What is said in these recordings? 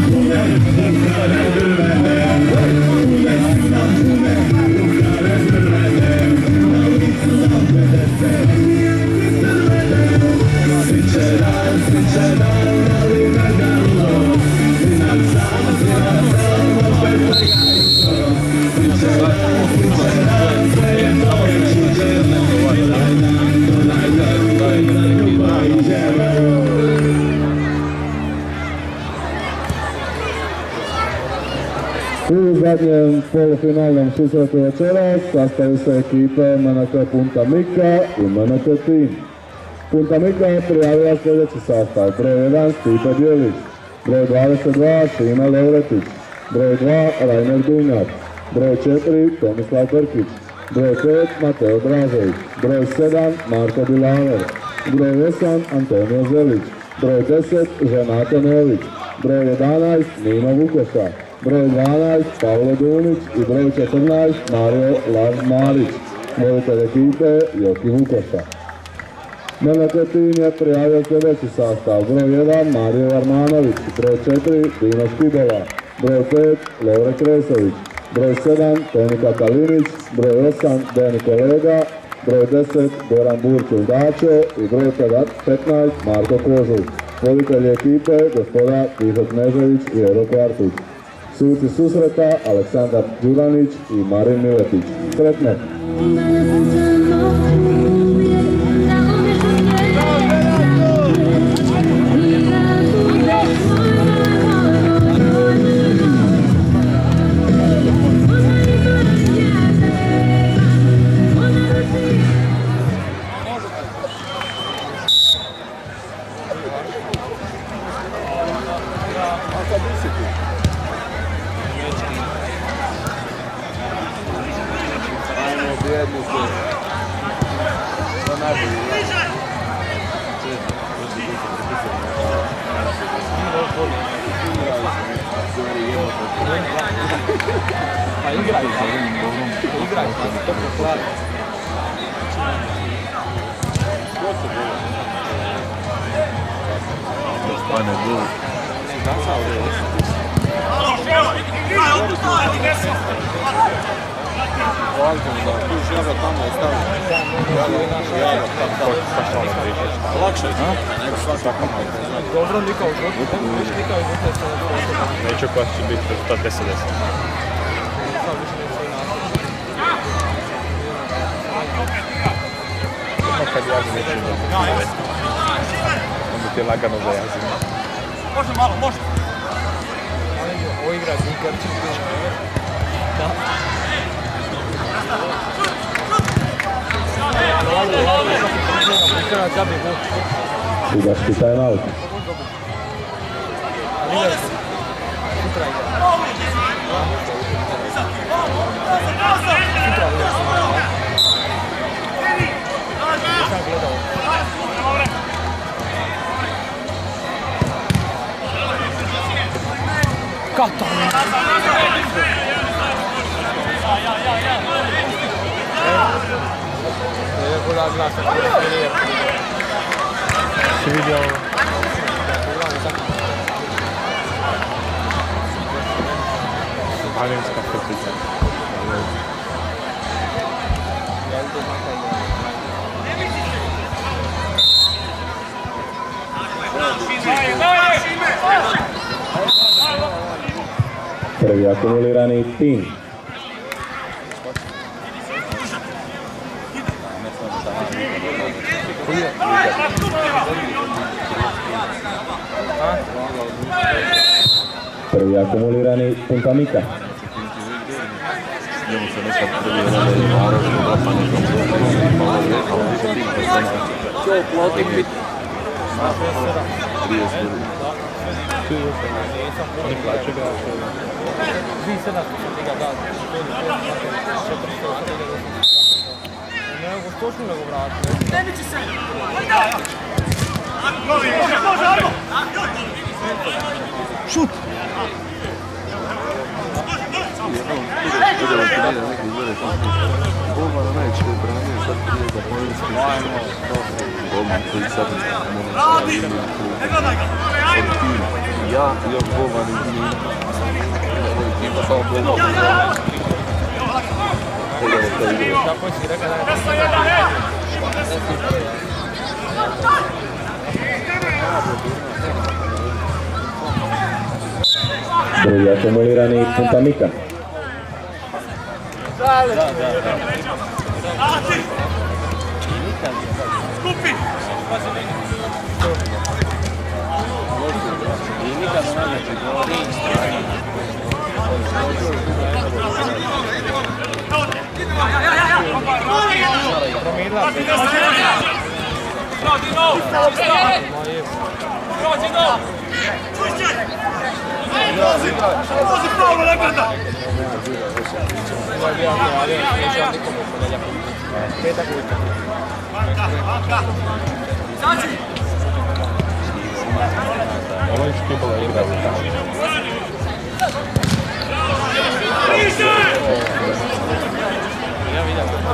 U zadnjem polufinalnom susretu večeras sastaju se ekipe MNK Punta Mika i MNK Team. Punta Mika je prijavila sljedeći sastav: broj 1 Stipe Bjelić, broj 22 Šime Lovretić, broj 2 Rainer Dunjak, broj 4 Tomislav Brkić, broj 5 Mateo Dražević, broj 7 Marko Bilaver, broj 8 Antonio Zelić, broj 10 Ženato Nović, broj 11 Nino Vukoša, broj 12 Pavlo Dunić i broj 14 Mario Marić, voditelj ekipe Joki Vukoša. MNK Team je prijavio sljedeći sastav: broj 1 Mario Armanović, broj 4 Dino Štibola, broj 5 Lovre Kresović, broj 7 Toni Katalinić, broj 8 Deni Kolega, broj 10 Goran Burčul Dačo i broj 15 Marko Kožul, voditelj ekipe gospoda Tiho Knežević i Ero Kvartuć. Suci susreta Aleksandar Đuranić i Marin Miletić. Sretno! Dobro, nikao neću koja će biti rezultat 10-10. Kad jazi neću da onda ti je lagano za jazi. Može malo, može. Ovo igra Zinkarčić. Da. Sudački time-out. Kato! Si vidio ovo? Marinska krpica. Prvi akumulirani Tim. Prvi akumulirani Punta Mika. Oni plaće igrače. 2700 liga da. Ne mogu stočnu nego vratiti. Nebići se! Može, ajmo! Šut! Radi! Ne gledaj ga! Ajmo! Ja, još golman iz Nina. Ima samo golman. Kako si rekao da Drugi akumulirani punta Mika. Skupi! I nikad ne nađe govori. Vozi pravo, ne gleda! Ovo je škipala igra u tamo. ja vidim kako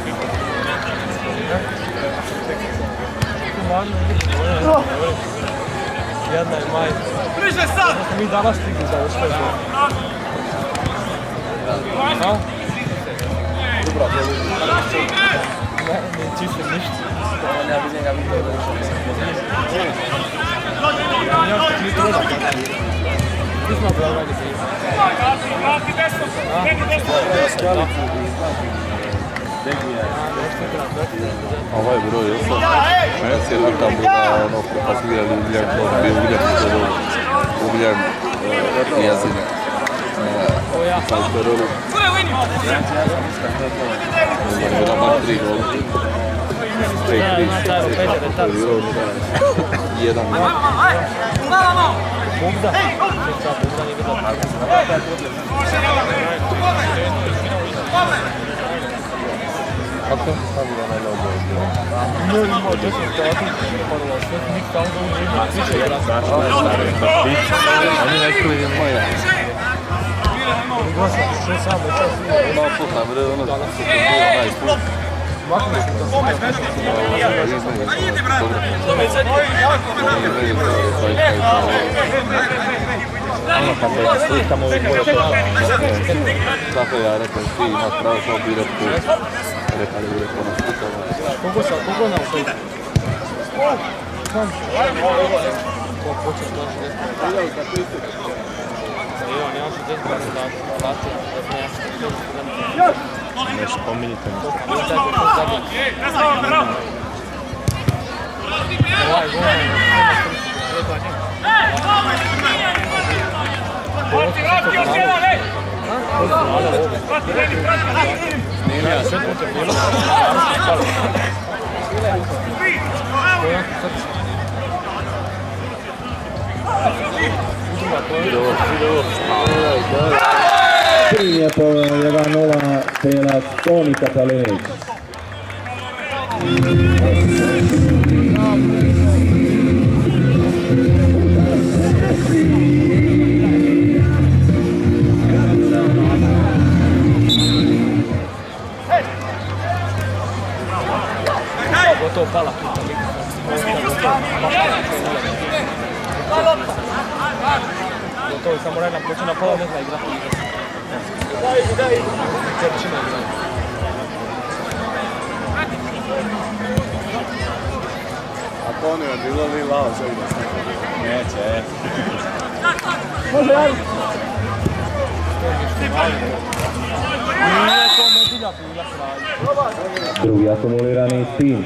jedna je majka. Bliže sad! Mi danas stigli za uspjeh. Dobra, Ne, čisto ništa. ja bi njega vidio da Ja što ti druga. Ti smo obravljali prije. Vrati desno! Ovo je broj 8. Ja sjedim tamo na ono kad su igrali Ugljan, to bio Ugljan što je Ugljan Jazine. Sad je rolu. On je nama 3 gol. 1. Bogda. Kako sam ga na logo izgleda? No, imao 10 dati, prvo sve nik tamo da uđe, više je različno. Oni ne čuli je moja. Što samo čas nije. Malo puta, bre, ono što se bilo najsput. Makli smo to. Ono kako je slikamo u Tako ja rekao, ti imaš pravo samo birat put. Rekali bi rekao na slikama. Kogo nam slika? Sam. Ko počeo to 60. Evo, nemaš 60 dati, Ne spominjite mi. Ovaj gol. Ja, sve puta bilo. Primje po 1-0 strelac Toni Katalinić. Gotovo pala. Gotovo, samo Rajna počne na pola, ne zna igrati. Daj. Čerčina igra. A to ono je bilo li lao za igra? Neće, Može, ajde. Nije to nedilja bila kralj. Drugi akumulirani tim.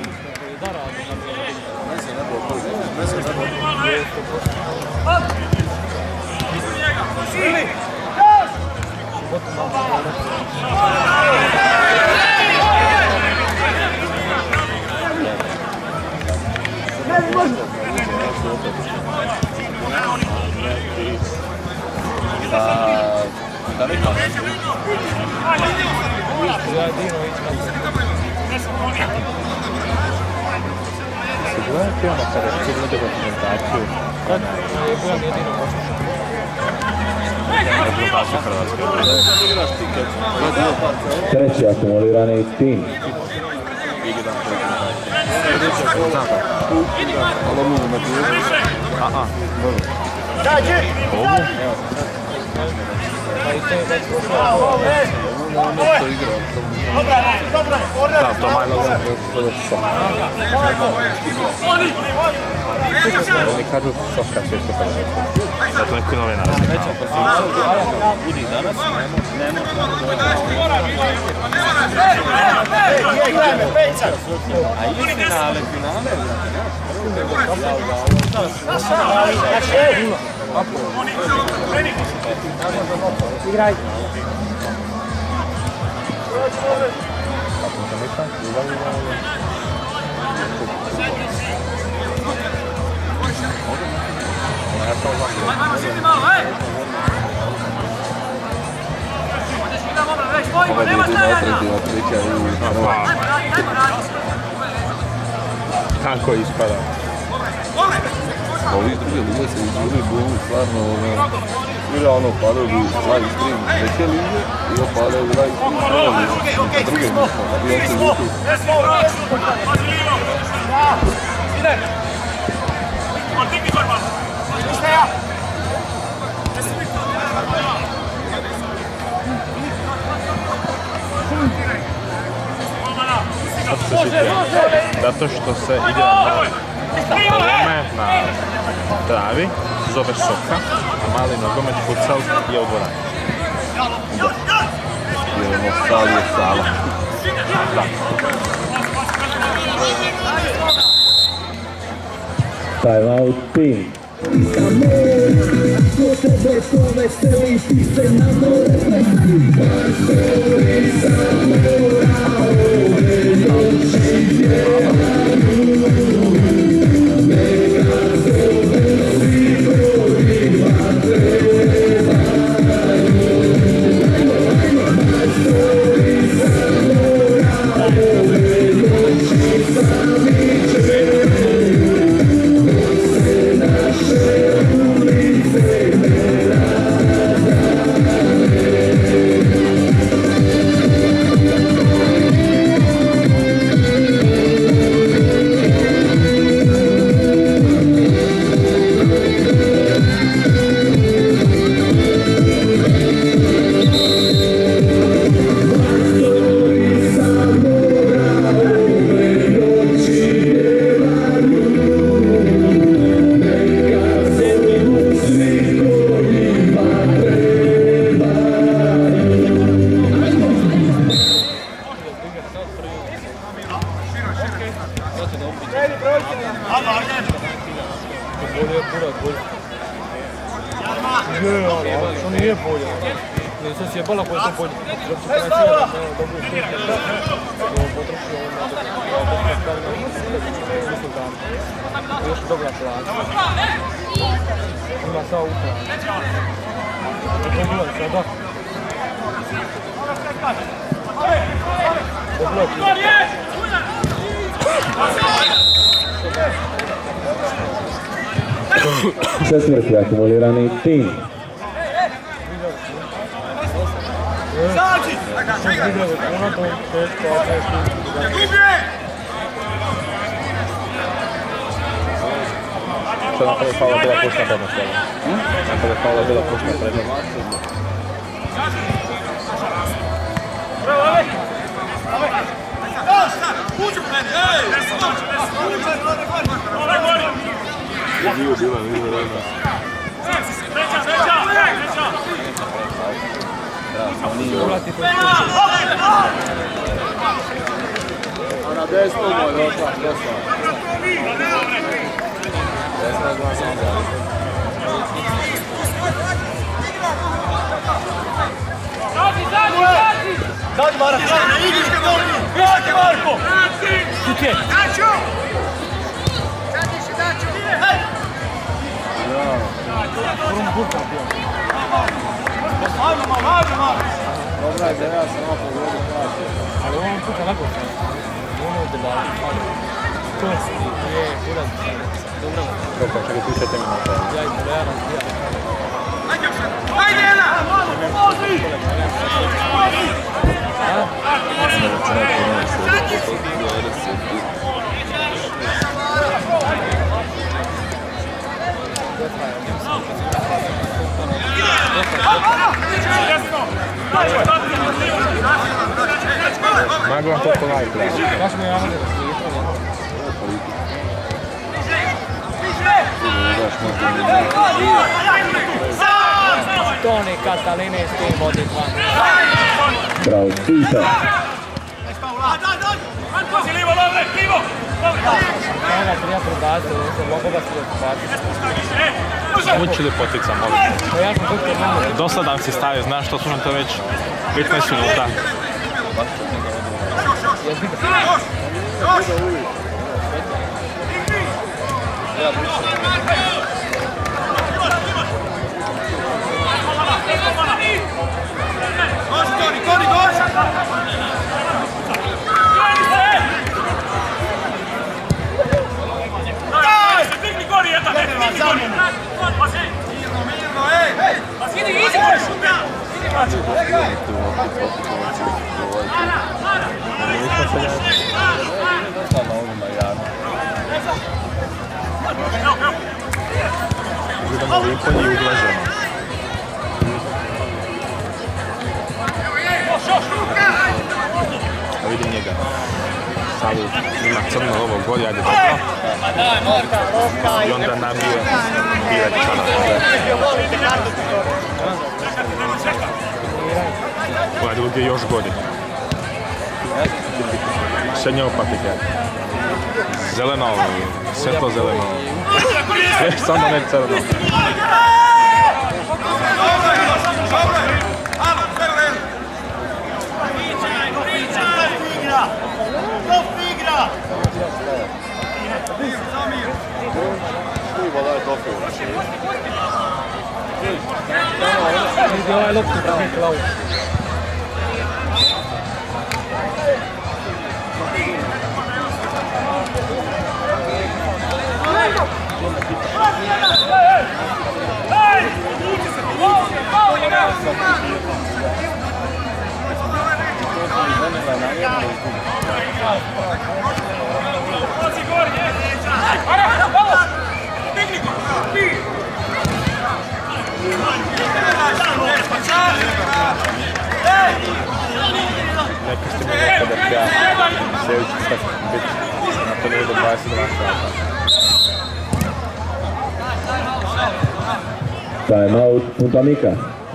Da li kao? Gledaj ti ono kada ti gleda dokumentaciju. Kad je bila jedino poslušao. Dokumentaciju Hrvatske. Treći akumulirani tim. Ovo mogu na tu. Aha, dobro. Da, to malo oni kažu Sofka često kada da to neki novinar vidi danas a i finale Igraj. Kako ispada? Ovi drugi lige se izgubili bolu, stvarno ili ono padaju u live stream neke lige i opadaju u live stream druge druge nismo, i on se vuku. Zato što se ide na tome na travi, zove soka, a mali nogomet futsal je u dvorani. Da. Jer ono sal je sala. Da. Time out team. Što nije bolje. Nisam si jebala koji sam bolje. Zato se krećio da dobro istušio. Potrošio onda još dobra plaća. Ima sao upravo. To je bilo sada. Četvrti akumulirani tim. Što napravio faula bila pušna prednost? Napravio faula bila pušna prednost. Nije bila, nije bila. A na desnu moj došla, došla. Desna je dva sam dali. Daj Marko! Idiš ga Marko! Gledajte Marko! Tu je! Daću! Daću! Hej! Ajmo Marko! Dobra je, ja sam ovo pogodio kraće. Ali on puta nakon sam. Ono je debali. To je kurac. Dobro. Kako, čekaj, tu 4 minuta. Ja i Korea razbija. Ajde, Ena! Pomozi! Maglam toliko lajka. Ja smo javili. Toni Katalini s tim vodi 2. Bravo, Sisa. Ona prija prebacila, se mogu ga se odbaciti. Uči ljepotica, molim. Ja sam tukaj malo. Dosadan si stavio, znaš što su nam to već 15 minuta. Gledamo lipo i uglaženo. A vidim njega. Sad ima crno ovo golje, ajde dobro. I onda nabije čana. Ovaj drugi je još godi. Srednje opatike. Zeleno, svetlo zeleno. Samo ne crno. Vidi ovaj loptu da mi klavu. Neka ste mi rekao da ću ja sljedeći sad biti na turniru do 22 sata. Time out, Punta Mika.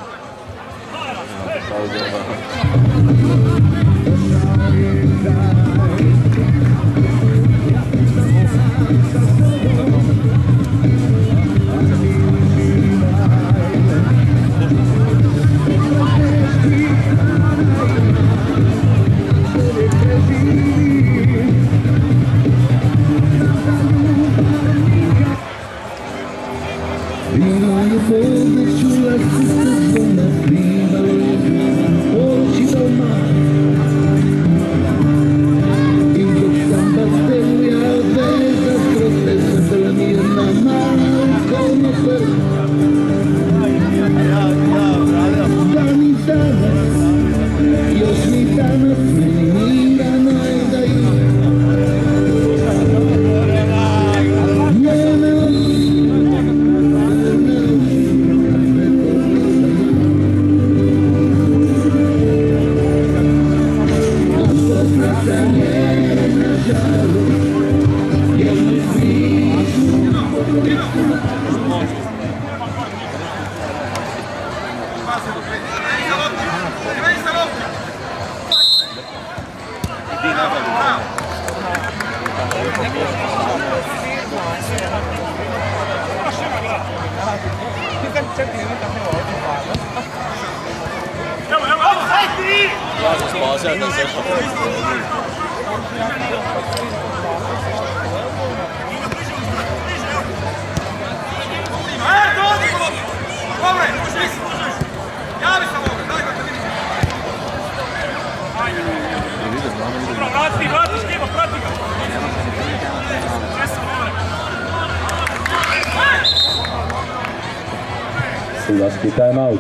Sudački time out.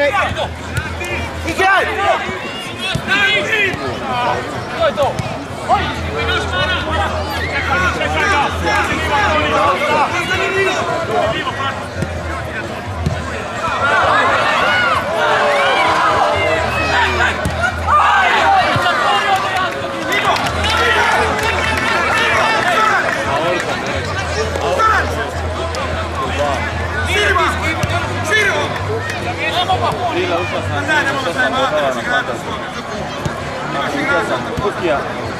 Igraj! Igraj! To je to! Čekaj ga! Lila ušla sam, na fantasy. Kukija.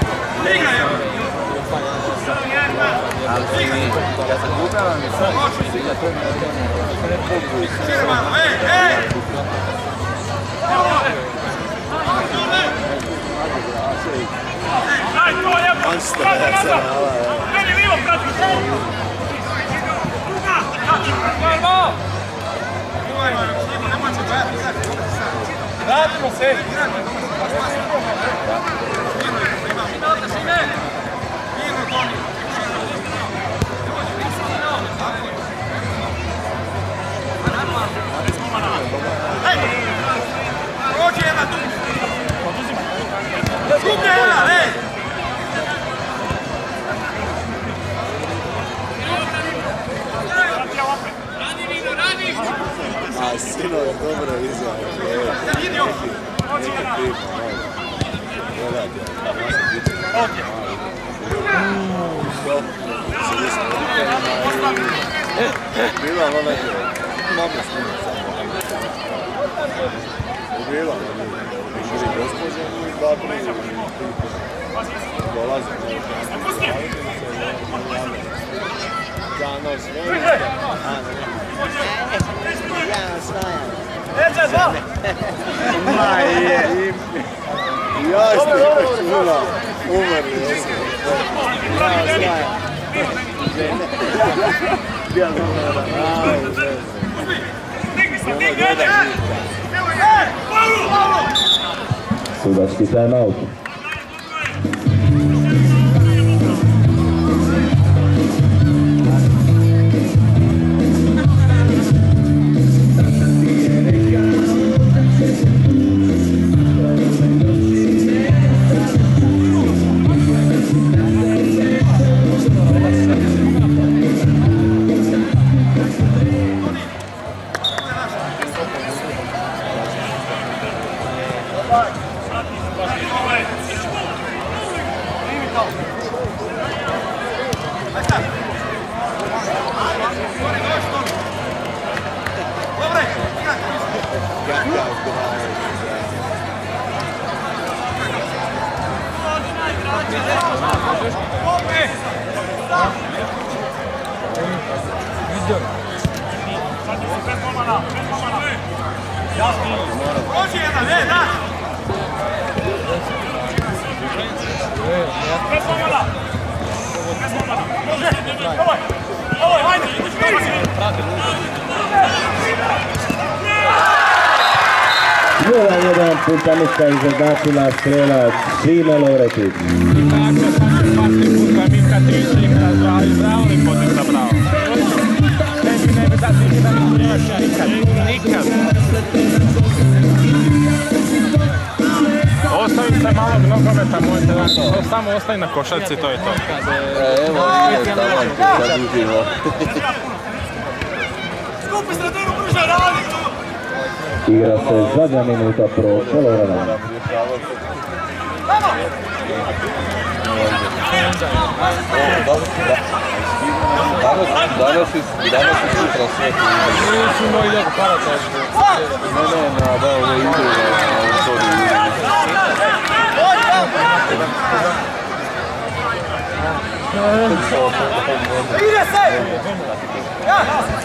Ali ja sam gubila mi sad, ja to ne pokuju. Vratimo se! Prođi jedna tu! Skuplje jedna, ne! A sino je dobro izjavio. Bila ona je mama snima Bila Žiri gospođe i babri dolazi Dano svoje Ja osvajam Ma je Ja ste čula Umrli Ja osvajam Ja Sudački time-out. Prođi jedan, ne, da! Jedan Puntamika izjednačila strelac Šime Lovretić. Puntamika 3 bravo i potem zabrao. Ne bi dati nikad. Ostavi se malog nogometa, mojte da to samo ostavi na košarci, to je to. Evo ide tamo, sad užimo. Skupi sredinu brže, radi! Igra se zadnja minuta pro polovremena. Danas i sutra sve tu ide. Nisu moji lijepo karata. Ne, da, ovo ide na autori. Ide se! Ja!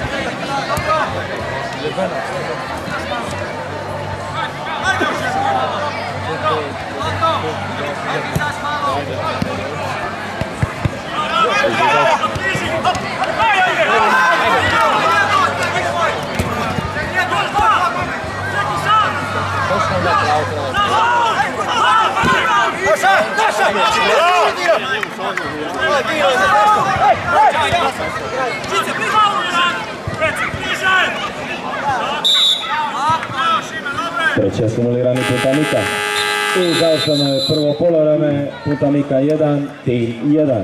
Ajde još jedan! Treće simulirani Punta Mika. I završeno je prvo polovreme, Punta Mika 1, Tim 1.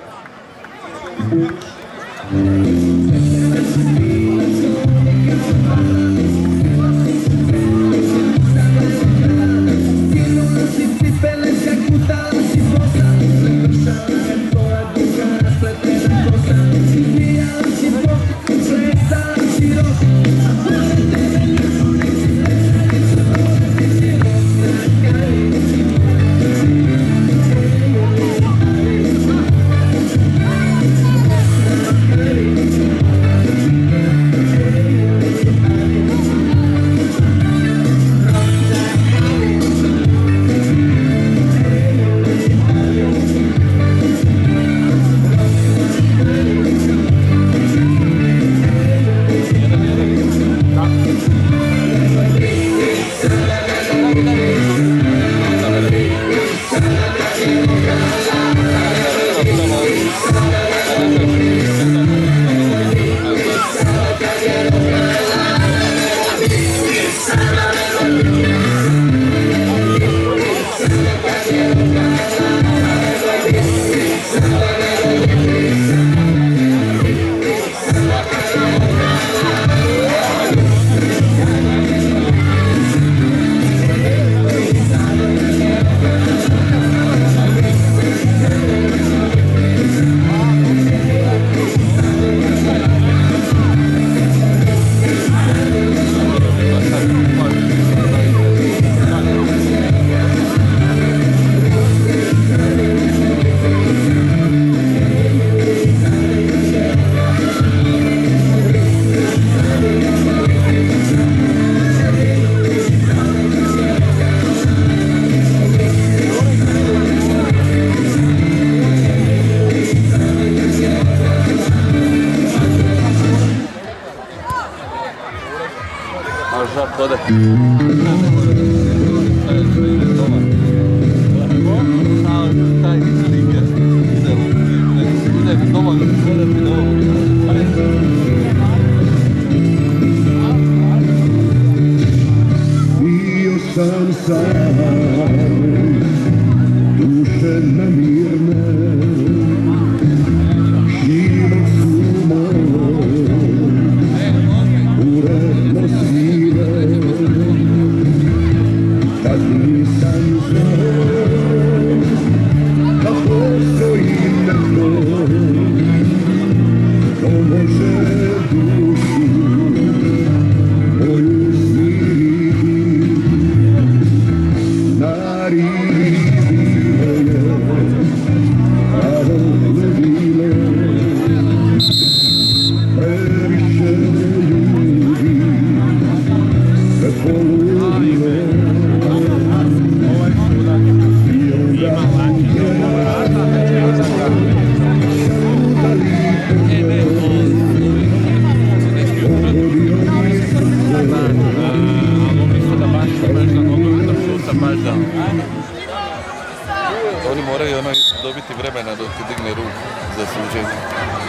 Oni moraju dobiti vremena dok ti digne ruku za suđenje.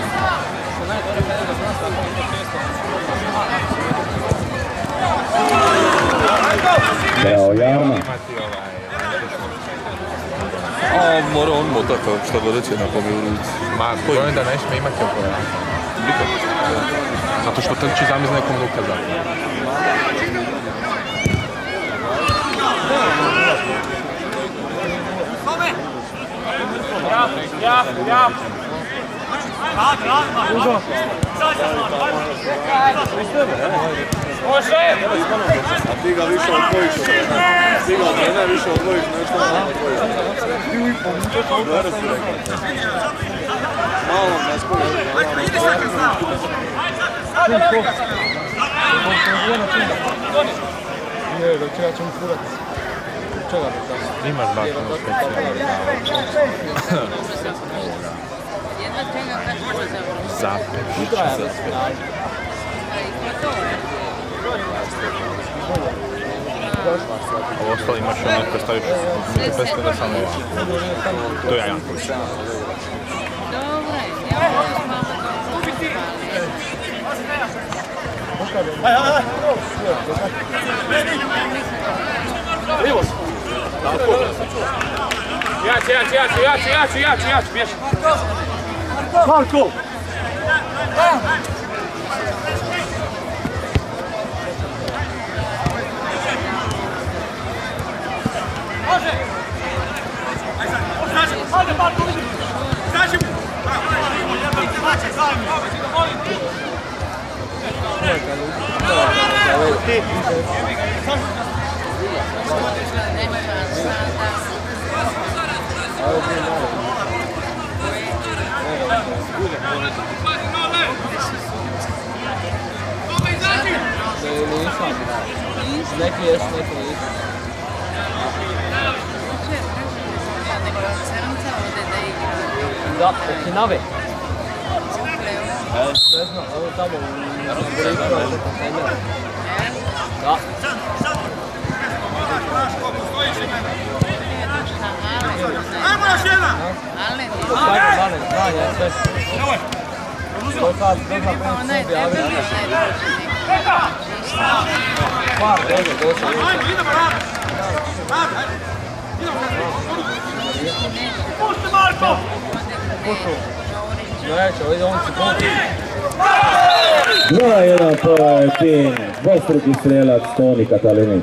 Evo Jarma. Mora on motati šta god će na kome u ruci. Ma, bojim da ne smije imati oko. Zato što trči zamiz nekom ruka za. Ja. A ti ga više odvojiš od mene. Ti ga od mene više odvojiš nešto na odvojiš. Malo nas Ne, dok ja ću mu furati. Čega da tamo? Imaš bakonu specijalno. Zapeć. Ovo ostalo imaš ono kad staviš peske da samo ovako. To je Janković. Dobro, ja možeš malo to. Jači, bježi. Marko! Može! Ajde, Marko, vidi! Kaži mu! Neki jest, neki jest. Da, Okinawe. Ne znam, ovo tamo u Rijeku. Da. Ajmo još jedna! Malen, znam ja sve. To sad, ne znam prema sebi, ali... Par, došao. Ajmo, idemo, rad! Pusti, Marko! Neće, ovdje on će puti. 2-1 po tim, dvostruki strelac Toni Katalinić.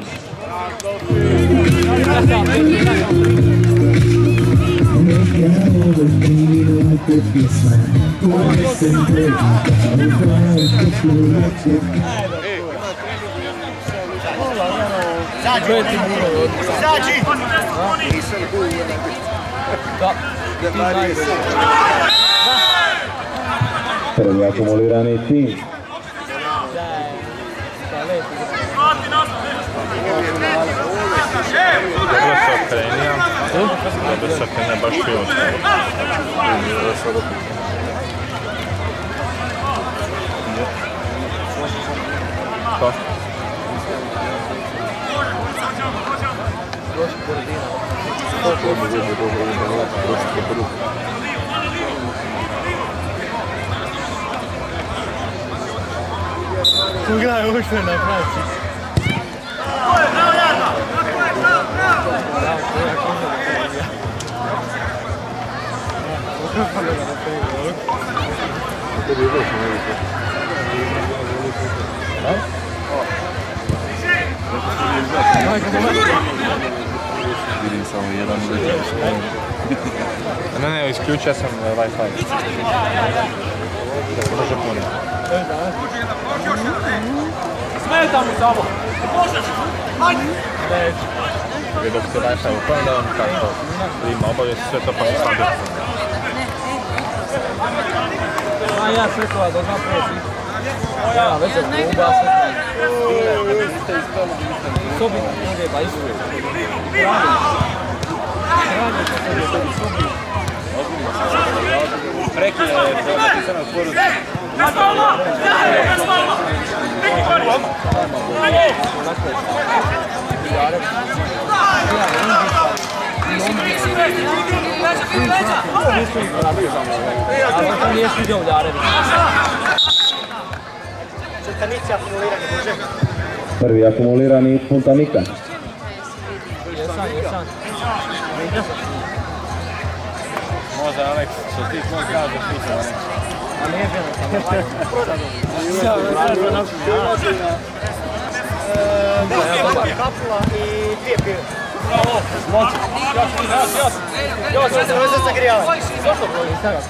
Zađi! Prvi akumulirani tim. Dobro se okrenija. Dobro se okrenija, baš pivo. Što? Pogledaj ovo što je napraviti. Vidim samo jedan uređaj. Ne, isključio sam Wi-Fi. Da se može puniti. Smeta mu samo! Možeš! Ajde! Jer dok se Wi-Fi upajem da vam kako prima obavijest sve to pa se stavlja. A ja svetova da znam proti. Ja, već je kluba, svetova. Sobi, ovdje ba isto. Prekine je napisano poruci. Nastavno! Nastavno! Viki korijom! Ali to nije sviđao u Ljarevi. Prvi akumulirani Punta Mika. Jesam. Može, Aleks, što ti tvoj kažeš, pisao Aleks. A nije bilo sam. Kapula i 2 pive. Bravo, moći. Jo, sve se vrze sagrijavati. Zašto broj?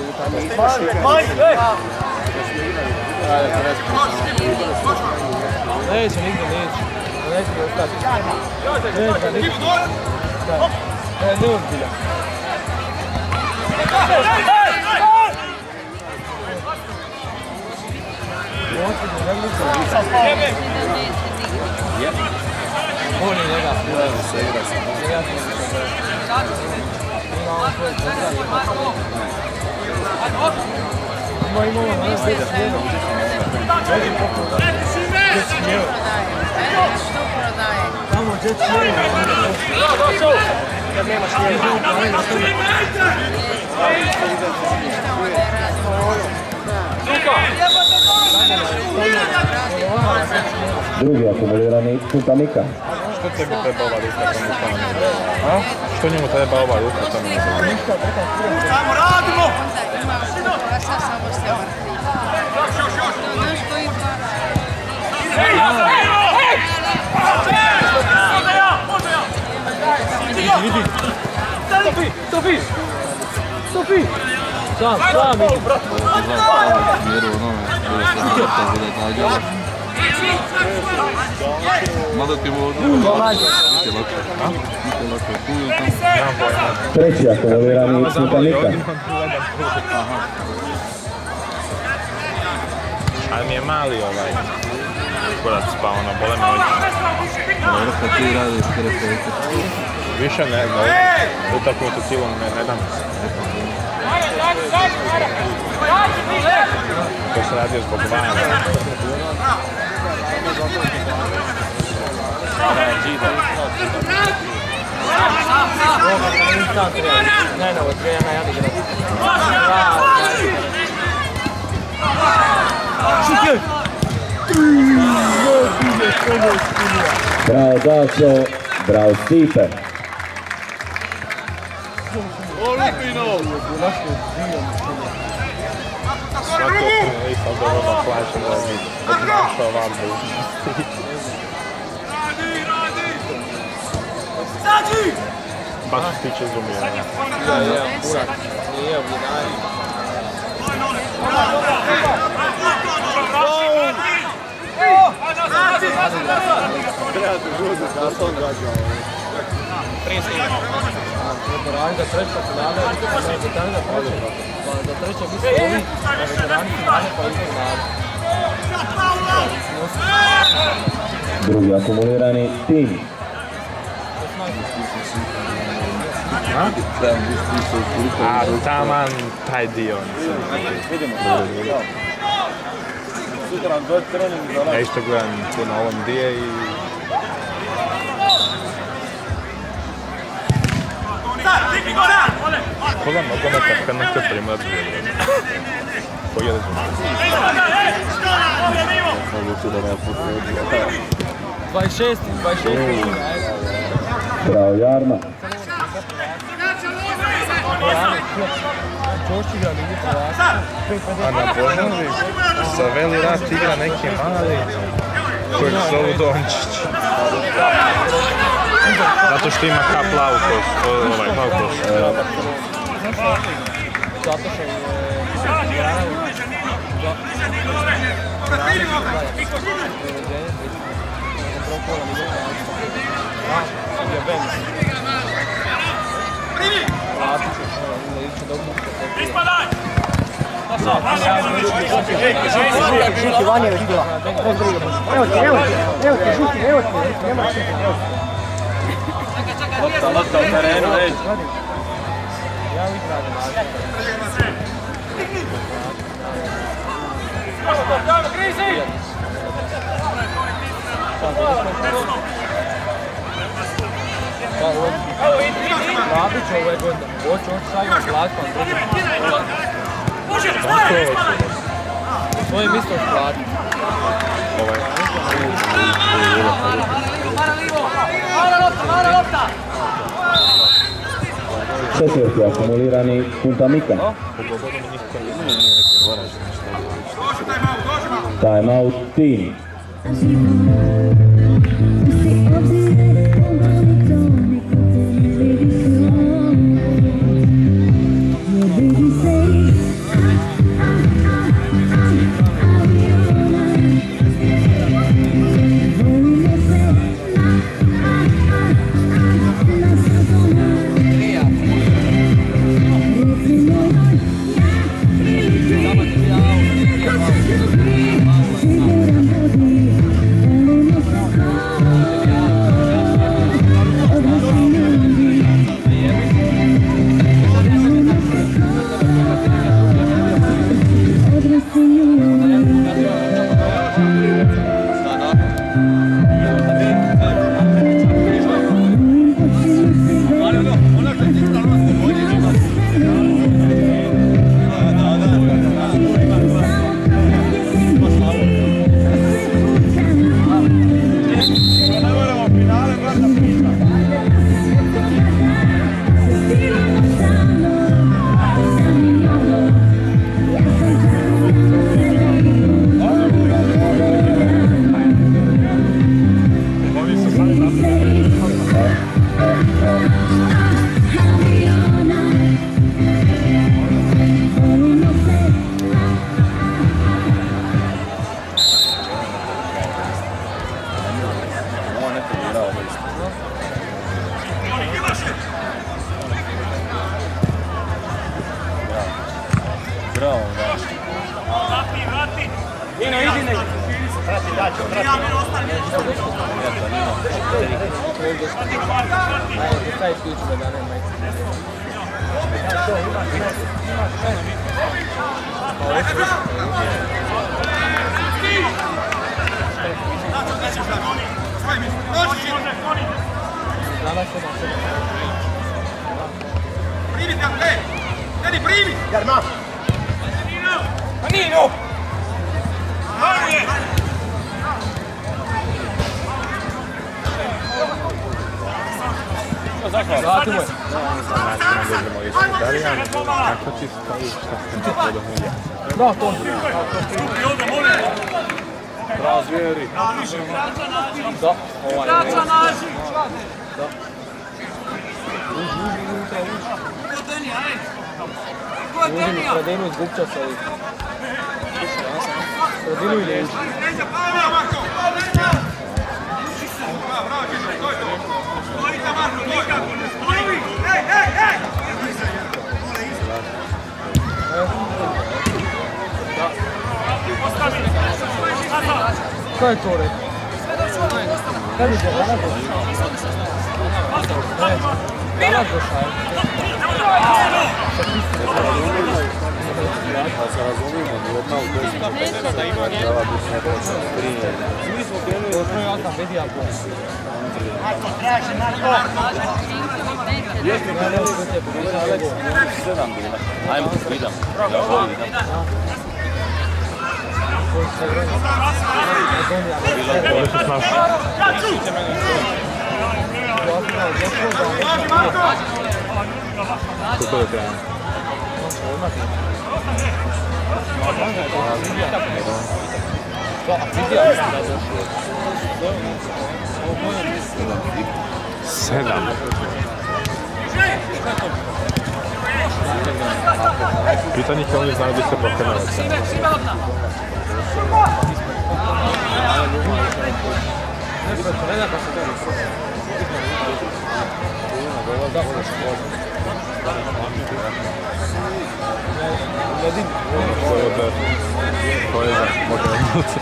Neće, nigdje neće. Neće mi ostati. Neće, nigdje. Ne ozbilja. On je njega. Ima ovo na sve da slijedom. Tamo jet smijeva. Kad nemaš smijeva. Suka! Drugi akumulirani punta Mika. Što tebi treba ova ruka to mi stane? A? Što njemu treba ova ruka to mi stane? Samo radimo! Vidi! Stopi! Sam vidi! Mjeru onome, bilo se vrta bude gađalo. Mada ti vodu. Nite lako tu ili tamo? Treći akumulirani punta Mika. Ali mi je mali ovaj kurac pa ono, bole me oči. Dobro, kad ti radiš terapeuta. Više ne, utaknutu kilom ne dam. To se radio zbog vana. Bravo Dašo, bravo Stipe. Svako je ipak dobro da plaćam da mi odnašao vanbu. Baš se tiče izumijena. Ranga treća finale, za treća misle ovi veterani finale pa idu finale. Drugi akumulirani tim. A taman taj dio. Ja isto gledam tu na ovom dio i... Škoda nogometa kad nekto primrđuje. Koji je rezultat? Moguće da ne potrebujem. 26. Bravo Jarma. A na Božnovi za veli rat igra neki mali koji se zovu Dončić. Zato što ima ka plavu kosu, plavu kosu. Zato što Žuti, vanje već bila. Evo ti, žuti, nema šuti, evo ti. Lopta u terenu, već. Rabić ove godine, hoće on šalje Zlatko, svoje mjesto šplati. Četvrti akumulirani punta Mika. Time out team. Bravo, da. Ino, idi ne. Prati, daću, prati. Taj ključ da ne majice. Primi te, Deni, primi! Jarma! Nino! Vrati mu je. Kako ti stoji, šta ste mi podomilja? Da, to. Razvijeri. Da, ovaj. Da. Uđi mi sredinu, izgubčao se ovih. Sredinu ili uđi? Što je to rekao? Kad je to? Danas došao. Da se razumijemo, jedna u 10 da ima djela biti nepočno prije. Mi smo krenuli od ja sam vidio ako. Marko, traži, Marko! Jeste krenuli 7 bila. Ajmo, idem. Ja volim, idem. Ovo se snaš. Kako da trebamo? Sedam. Pitanje je oni znaju gdje se pokrenuo. To je za pokrenuti.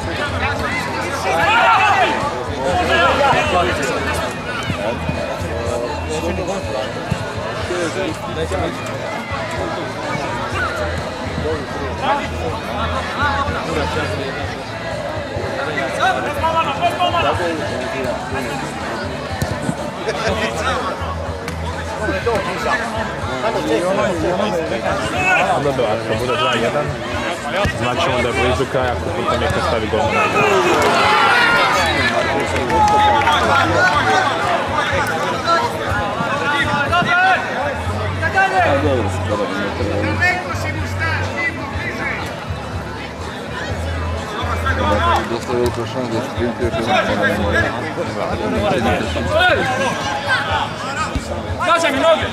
Onda do, ako bude 2-1, znači onda je blizu kraja, ako puta Mika stavi gol na igru. Dosta velika šans da sprintuje prema Kažaj mi noge!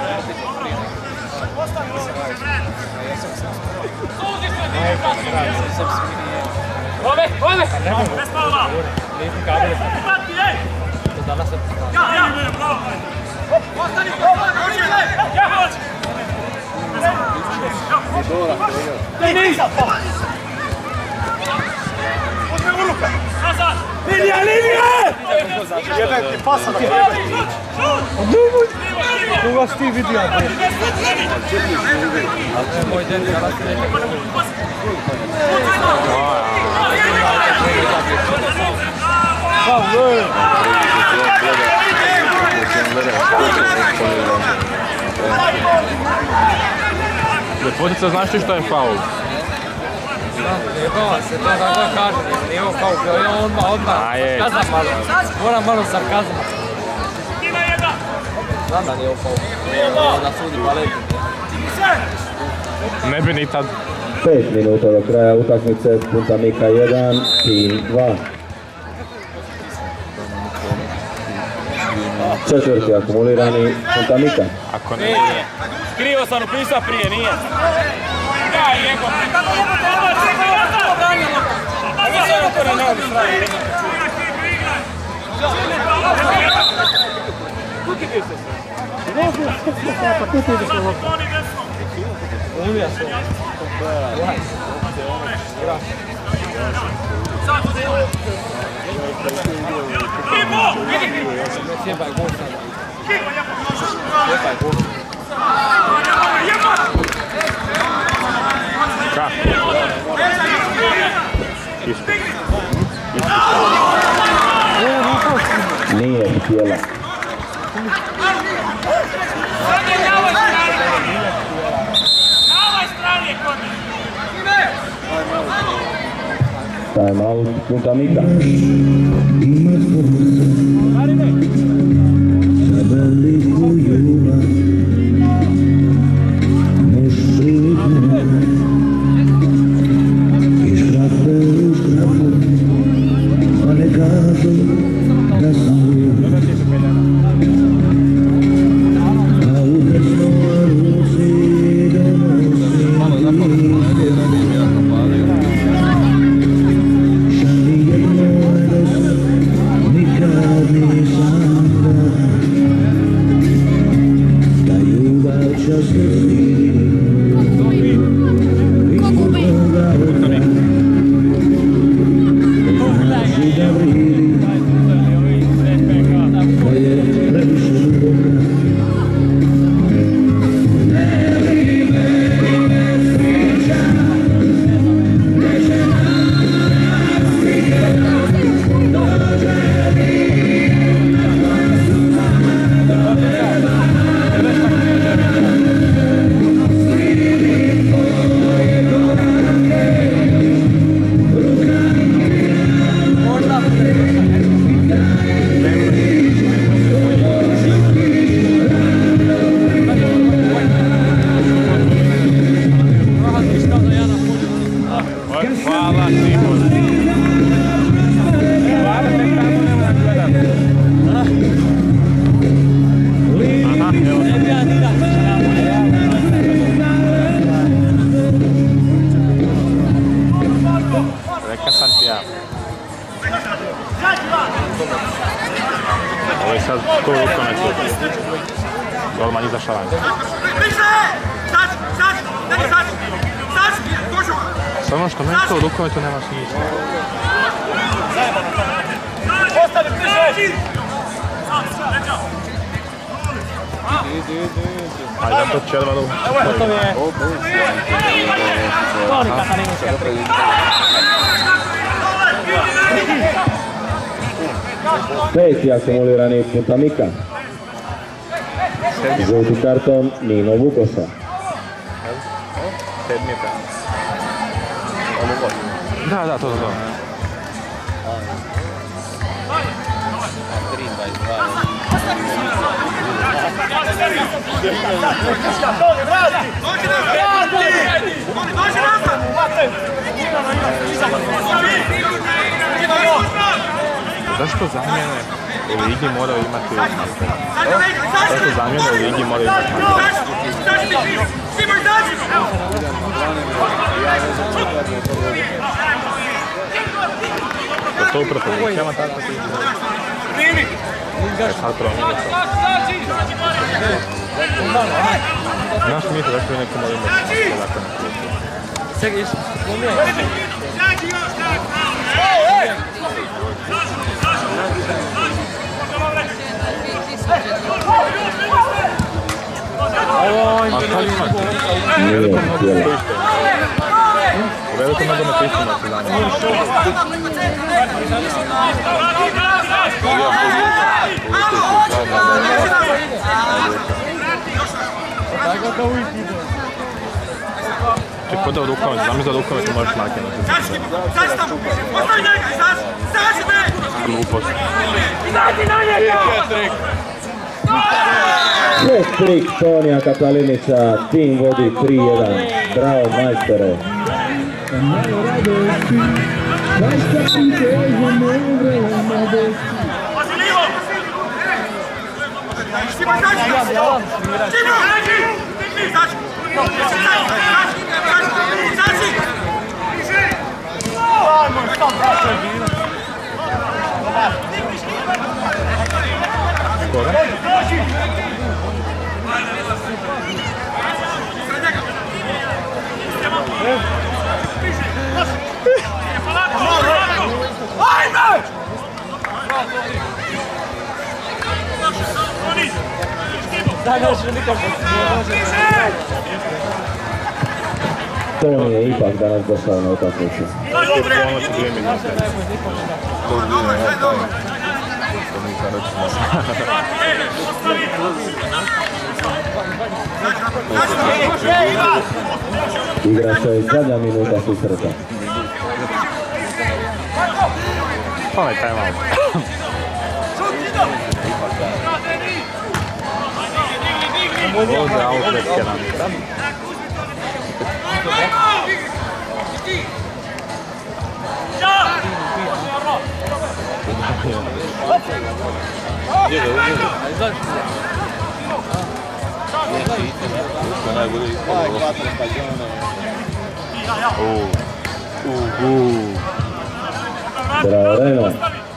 Ove! Bez palma! To danas se Ostani! Ja hoću! Nisam pa! Uzme u ruka! Linija! Jebem ti pasa na jebem! Koga si ti vidio? Moj den kada se ne Ljepotica, znaš ti što je faul? Jebava se, to tako kaže, nije ovo faul, to je odmah, sarkazam malo, moram malo sarkazma. Znam da nije ovo faul, da sudi balet. Ne bi ni tad. 5 minuta do kraja utakmice, Punta Mika 1, Tim 2. Četvrti akumulirani Punta Mika. Ako ne... Nije. Krivo sam upisao prije, nije. Daj, jebo. Unija se. Nije htjela. Time out, Punta Mica. Ovo je sad ko rukometu. Golman izašao van. Samo što meni to u rukometu nema smisla. Ajde, to će odmah dobro. Gotov je. Stvari Katarinska. Peti akumulirani Punta Mica. Žuti karton Nino Vukosa. Sedmi je Da, to. Zašto zamjene u ligi moraju imati master? Zašto zamjene u ligi moraju imati master? Je to upravo pozicijama tako ti? Sad promijeni to. Znaš misli zašto je neko mora imati ovako na klipu? Čekaj, išli promijeni. A šta li imate? U velikom nogometu isto. U velikom nogometu isto imate zamjene. Če kod da u rukometu, znam da u rukometu možeš nakinuti. Glupost. Trik Tonija Katalinića, tim vodi 3-1. Bravo majstore. To nije ipak danas došao na utakmicu. Ponoći 2 minute. Igra se zadnja minuta susreta. Onaj time out. Ovo je outlet keramika. Bravo, Reno.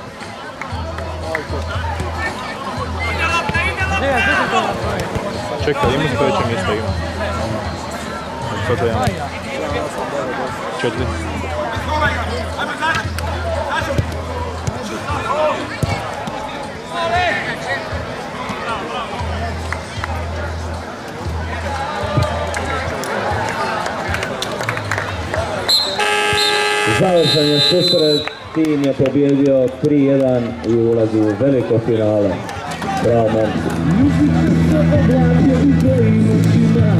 Čekaj, ima stojeće mjesto ima. Što to ima? 4. Završen je susret, tim je pobjedio 3-1 i ulazi u veliko finale. Bravo, momci.